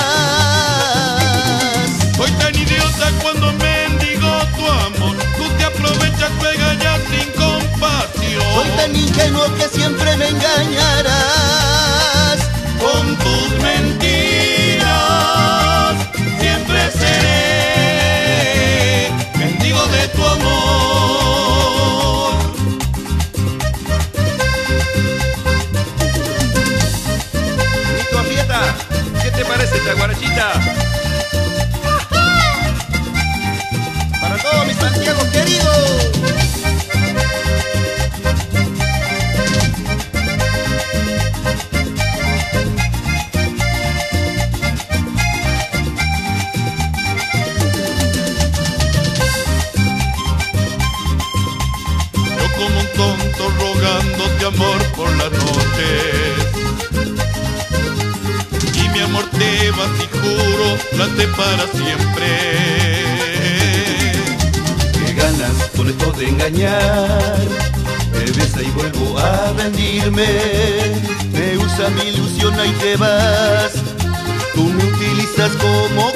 vas. Soy tan idiota cuando mendigo tu amor, tú te aprovechas, juegas ya sin compasión. Soy tan ingenuo que siempre me engañarás con tus mentiras. Siempre seré mendigo de tu amor. Nico Afieta, ¿qué te parece esta guarachita? para todos mis Santiago queridos. Como un tonto rogándote amor por las noches, y mi amor te vas y juro date para siempre. Qué ganas con esto de engañar, me besa y vuelvo a rendirme. Me usa mi ilusión, ahí te vas, tú me utilizas como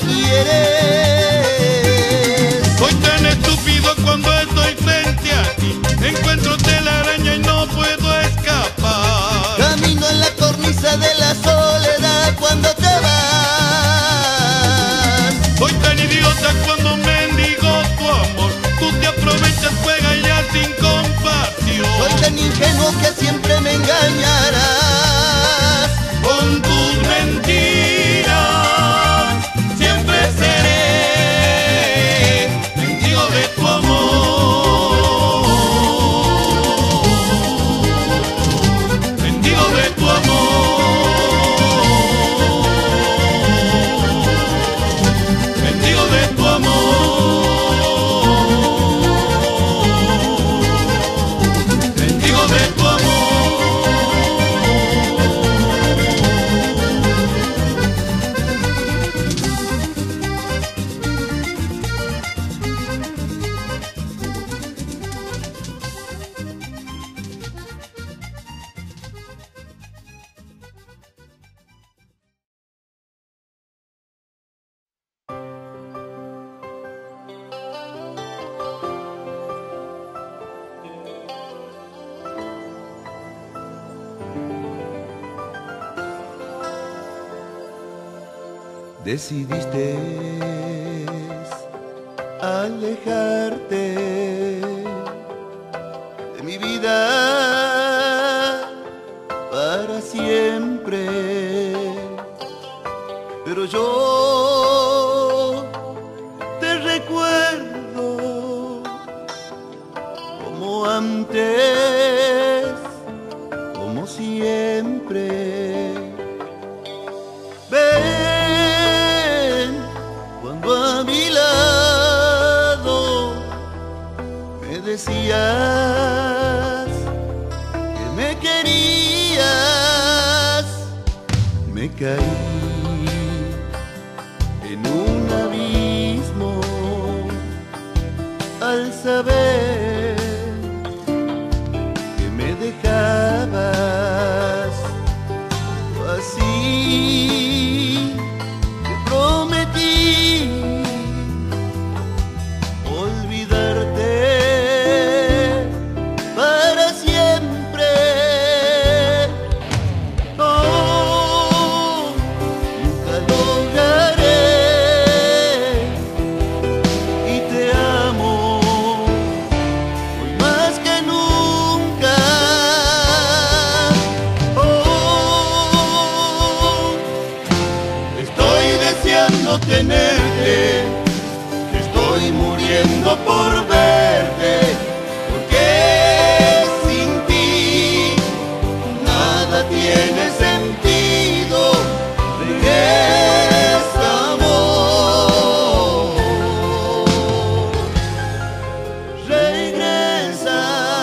quieres. Soy tan estúpido cuando estoy frente a ti, encuentro telaraña y no puedo escapar. Camino en la cornisa de la soledad cuando te vas. Soy tan idiota cuando mendigo tu amor, tú te aprovechas, juegas ya sin compasión. Soy tan ingenuo que siempre me engañarás con tus mentiras. Siempre seré mendigo de tu amor. Decidiste alejarte de mi vida para siempre, pero yo te recuerdo como antes, como decías que me querías, me caí en un abismo al saber que me dejabas. Así te prometí olvidarte para siempre. No, nunca lograré, y te amo hoy más que nunca. Oh, estoy deseando tenerte, estoy muriendo por verte, porque sin ti nada tiene sentido. Regresa, amor, regresa.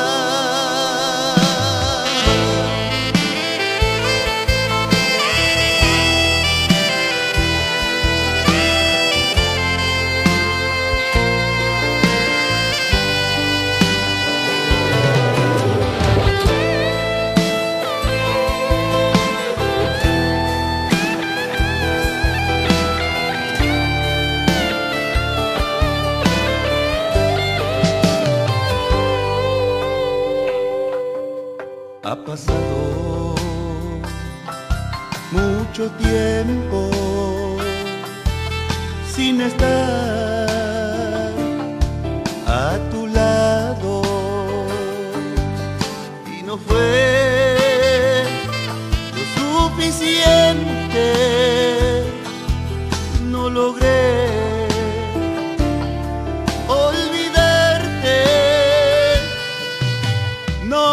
Ha pasado mucho tiempo sin estar a tu lado, y no fue lo suficiente, no logré olvidarte. No,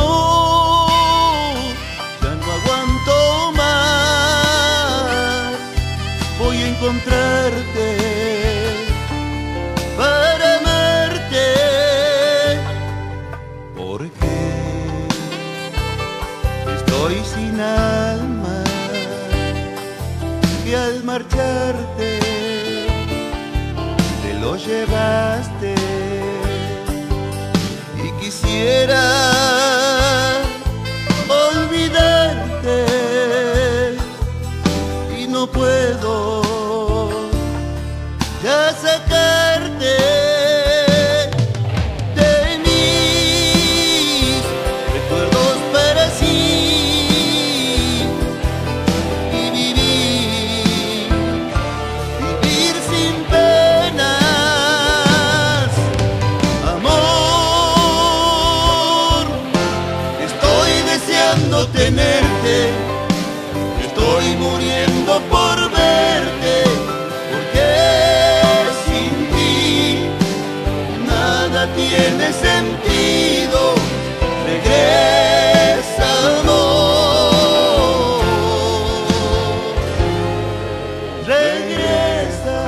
voy a encontrarte para amarte, porque estoy sin alma, que al marcharte te lo llevaste, y quisiera olvidarte y no puedo ya sacarte de mis recuerdos para sí, y vivir, vivir sin penas. Amor, estoy deseando tenerte, estoy muriendo por verte, porque sin ti nada tiene sentido. Regresa, amor, regresa.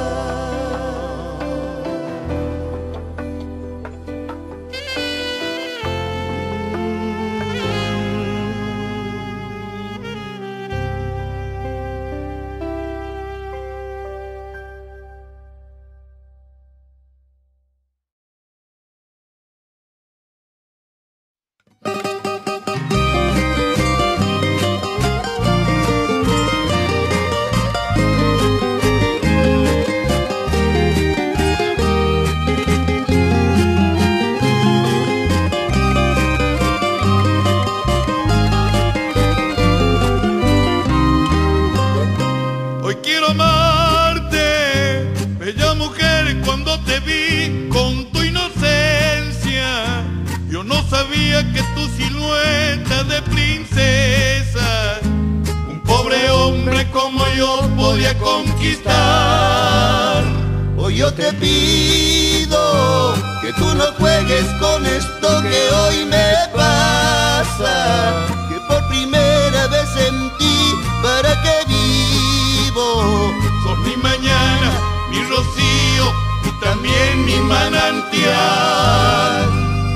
Hoy quiero amarte, bella mujer, cuando te vi con tu inocencia, yo no sabía que tu silueta de princesa, un pobre hombre como yo podía conquistar. Hoy yo te pido que tú no juegues con esto que hoy me pasa, que por primera vez sentí para que vivo. Sos mi mañana, mi rocío y también mi manantial.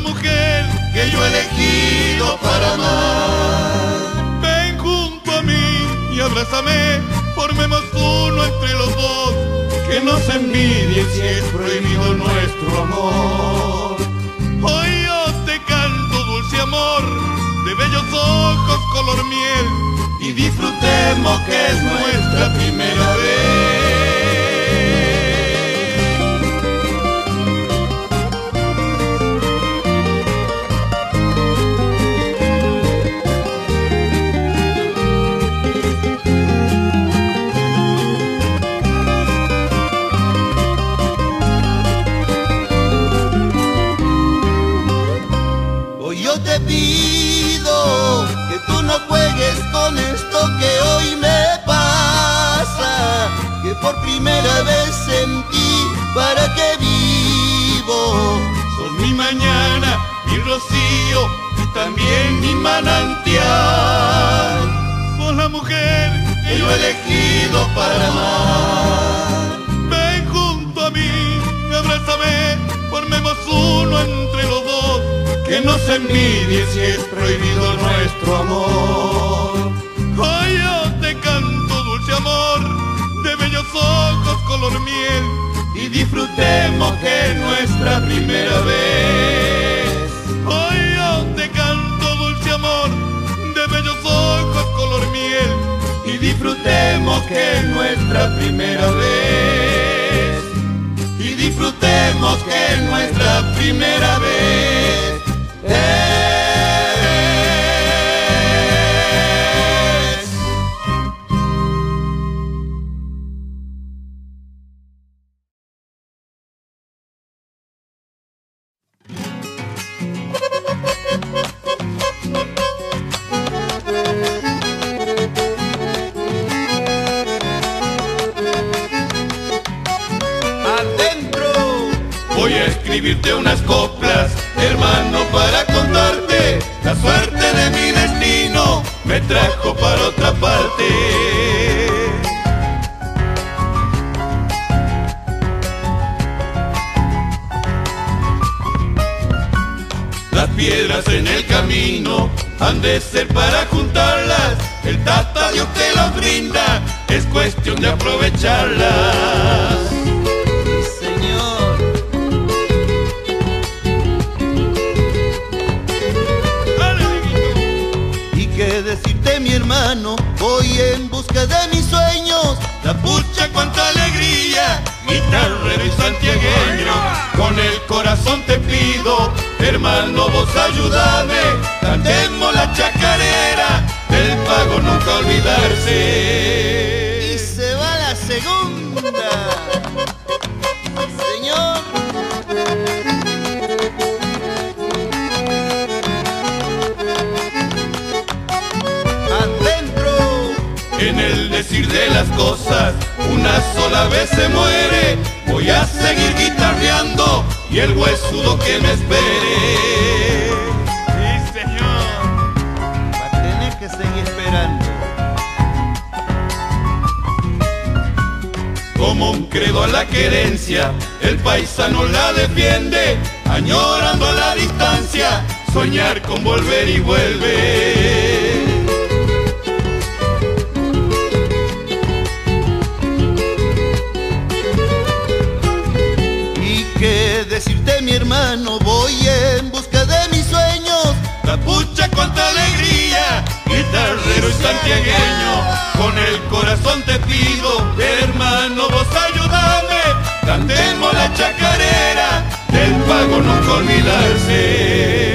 mujer que yo he elegido para amar. Ven junto a mí y abrázame, formemos uno entre los dos, que no se envidien si es prohibido nuestro amor. Hoy yo te canto, dulce amor, de bellos ojos color miel, y disfrutemos que es nuestra primera vez. Te pido que tú no juegues con esto que hoy me pasa, que por primera vez sentí para qué vivo. Sos mi mañana, mi rocío y también mi manantial. Sos la mujer que yo he elegido para amar. Ven junto a mí, abrázame, formemos uno entre los dos, que no se envidie si es prohibido nuestro amor. Hoy yo te canto, dulce amor, de bellos ojos color miel, y disfrutemos que es nuestra primera vez. Hoy yo te canto, dulce amor, de bellos ojos color miel, y disfrutemos que es nuestra primera vez. Y disfrutemos que es nuestra primera vez. Voy a escribirte unas coplas, hermano, para contarte la suerte de mi destino, me trajo para otra parte. Las piedras en el camino han de ser para juntarlas, el tata Dios te las brinda, es cuestión de aprovecharlas. Decirte, mi hermano, voy en busca de mis sueños. La pucha, cuánta alegría, guitarrero y santiagueño. Con el corazón te pido, hermano, vos ayúdame. Cantemos la chacarera, del pago nunca olvidarse. Y se va la segunda, señor. En el decir de las cosas, una sola vez se muere. Voy a seguir guitarreando y el huesudo que me espere. Sí, señor, va a tener que seguir esperando. Como un credo a la querencia, el paisano la defiende, añorando a la distancia, soñar con volver y vuelve. Decirte, mi hermano, voy en busca de mis sueños. La pucha, cuánta alegría, guitarrero y santiagueño. Con el corazón te pido, hermano, vos ayúdame. Cantemos la chacarera, del pago nunca olvidarse.